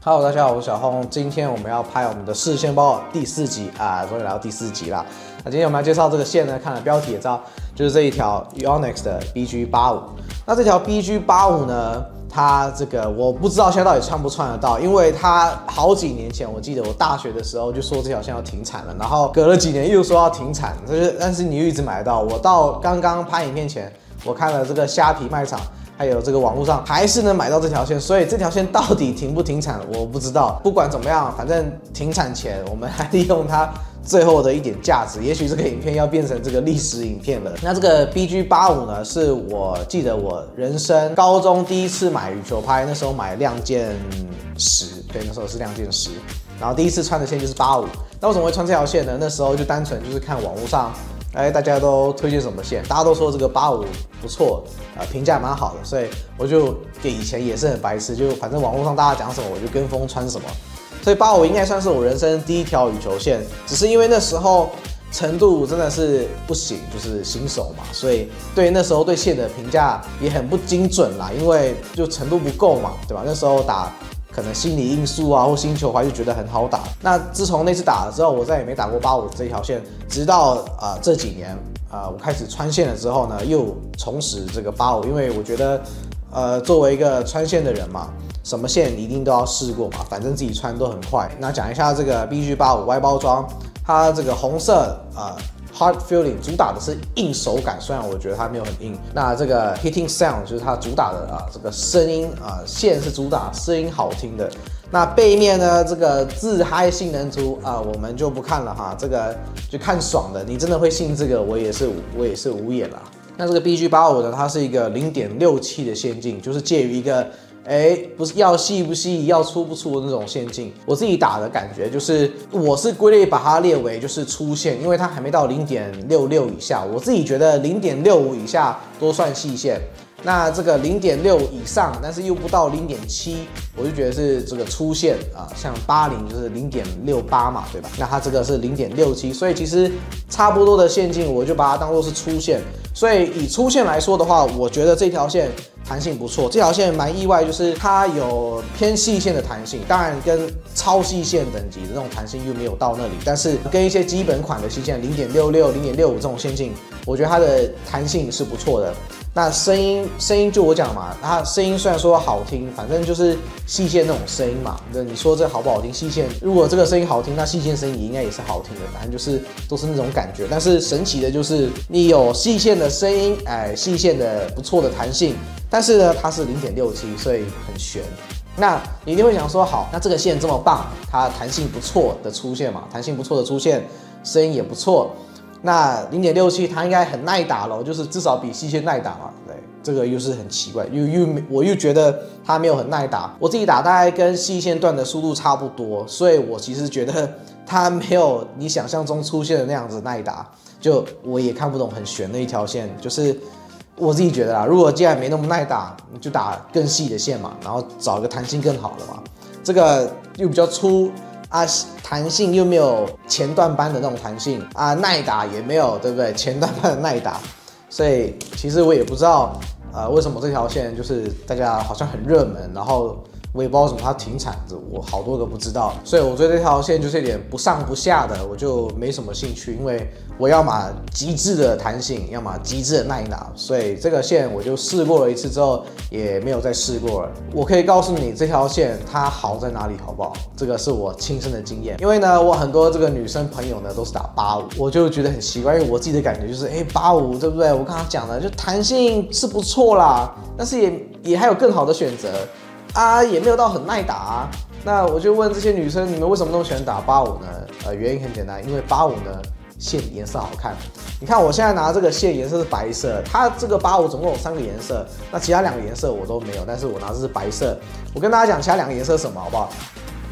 Hello， 大家好，我是小轰。今天我们要拍我们的视线包第4集啊，终于来到第4集啦。那今天我们要介绍这个线呢，看了标题也知道，就是这一条 Yonex 的 BG85。那这条 BG85呢，它这个我不知道现在到底穿不穿得到，因为它好几年前，我记得我大学的时候就说这条线要停产了，然后隔了几年又说要停产，但是你又一直买得到。我到刚刚拍影片前，我看了这个虾皮卖场。还有这个网络上还是能买到这条线，所以这条线到底停不停产，我不知道。不管怎么样，反正停产前我们还利用它最后的一点价值，也许这个影片要变成这个历史影片了。那这个 BG85呢，是我记得我人生高中第一次买羽球拍，那时候买亮剑10，对，那时候是亮剑10。然后第一次穿的线就是85。那为什么会穿这条线呢？那时候就单纯就是看网络上。大家都推荐什么线？大家都说这个85不错，评价蛮好的，所以我就以前也是很白痴，就反正网络上大家讲什么我就跟风穿什么。所以85应该算是我人生第一条羽球线，只是因为那时候程度真的是不行，就是新手嘛，所以那时候对线的评价也很不精准啦，因为就程度不够嘛，对吧？那时候打。可能心理因素啊，或新球拍就觉得很好打。那自从那次打了之后，我再也没打过85这一条线，直到这几年我开始穿线了之后呢，又重拾这个85，因为我觉得作为一个穿线的人嘛，什么线一定都要试过嘛，反正自己穿都很快。那讲一下这个 BG85 外包装，它这个红色Hard feeling 主打的是硬手感，虽然我觉得它没有很硬。那这个 hitting sound 就是它主打的这个声音线是主打声音好听的。那背面呢，这个自嗨性能图我们就不看了哈，这个就看爽的。你真的会信这个，我也是无言啦。那这个 BG85 呢，它是一个0.67的线径，就是介于一个。不是要细不细，要粗不粗的那种线径。我自己打的感觉就是，我是归类把它列为就是粗线，因为它还没到0.66以下。我自己觉得0.65以下都算细线。那这个0.6以上，但是又不到0.7，我就觉得是这个粗线像80就是0.68嘛，对吧？那它这个是0.67，所以其实差不多的线径，我就把它当做是粗线。所以以粗线来说的话，我觉得这条线弹性不错。这条线蛮意外，就是它有偏细线的弹性，当然跟超细线等级的那种弹性又没有到那里，但是跟一些基本款的细线0.66、0.65这种线径，我觉得它的弹性是不错的。那声音就我讲嘛，它声音虽然说好听，反正就是细线那种声音嘛。那你说这好不好听？细线如果这个声音好听，那细线声音应该也是好听的，反正就是都是那种感觉。但是神奇的就是你有细线的声音，细线的不错的弹性，但是呢它是0.67，所以很悬。那你一定会想说，好，那这个线这么棒，它弹性不错的粗线嘛，弹性不错的粗线，声音也不错。那0.67它应该很耐打咯，就是至少比细线耐打嘛。对，这个又是很奇怪，我又觉得它没有很耐打。我自己打大概跟细线段的速度差不多，所以我其实觉得它没有你想象中粗线的那样子耐打。就我也看不懂很悬的一条线，就是我自己觉得啦，如果既然没那么耐打，你就打更细的线嘛，然后找一个弹性更好的嘛。这个又比较粗。弹性又没有前段班的那种弹性耐打也没有，对不对？前段班的耐打，所以其实我也不知道为什么这条线就是大家好像很热门，然后我也不知道为什么它停产，我好多个不知道，所以我对这条线就是有点不上不下的，我就没什么兴趣，因为我要么极致的弹性，要么极致的耐打，所以这个线我就试过了一次之后也没有再试过了。我可以告诉你这条线它好在哪里，好不好？这个是我亲身的经验，因为呢，我很多这个女生朋友呢都是打85，我就觉得很奇怪，因为我自己的感觉就是，85对不对？我刚刚讲的就弹性是不错啦，但是也还有更好的选择。也没有到很耐打那我就问这些女生，你们为什么那么喜欢打85呢？原因很简单，因为85呢线颜色好看。你看我现在拿这个线颜色是白色，它这个85总共有3个颜色，那其他2个颜色我都没有，但是我拿的是白色。我跟大家讲其他2个颜色是什么好不好？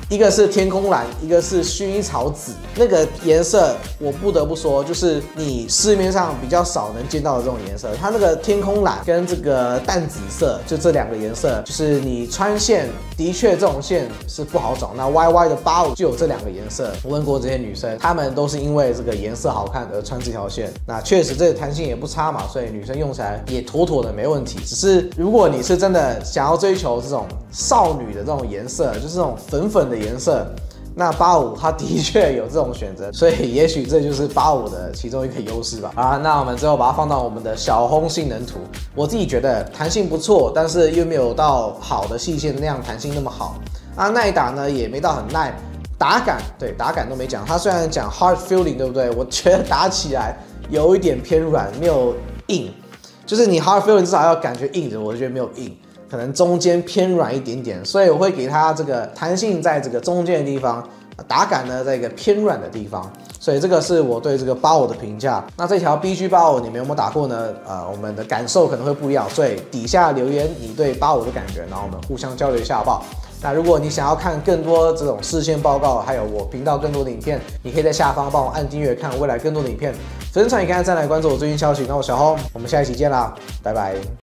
一个是天空蓝，一个是薰衣草紫，那个颜色我不得不说，就是你市面上比较少能见到的这种颜色。它那个天空蓝跟这个淡紫色，就这2个颜色，就是你穿线的确这种线是不好找。那 YY 的85就有这2个颜色。我问过这些女生，她们都是因为这个颜色好看而穿这条线。那确实这个弹性也不差嘛，所以女生用起来也妥妥的没问题。只是如果你是真的想要追求这种少女的这种颜色，就是这种粉粉的颜色，那85它的确有这种选择，所以也许这就是85的其中一个优势吧。啊，那我们最后把它放到我们的小红性能图，我自己觉得弹性不错，但是又没有到好的细线那样弹性那么好。啊，耐打呢也没到很耐，打感对打感都没讲。它虽然讲 hard feeling 对不对？我觉得打起来有一点偏软，没有硬。就是你 hard feeling 至少要感觉硬的，我觉得没有硬。可能中间偏软一点点，所以我会给它这个弹性在这个中间的地方，打感呢在一个偏软的地方，所以这个是我对这个85的评价。那这条 BG85你们有没有打过呢？我们的感受可能会不一样，所以底下留言你对85的感觉，然后我们互相交流一下好不好？那如果你想要看更多这种事先报告，还有我频道更多的影片，你可以在下方帮我按订阅，看未来更多的影片。粉丝团也可以按赞来关注我最新消息。那我小红，我们下一期见啦，拜拜。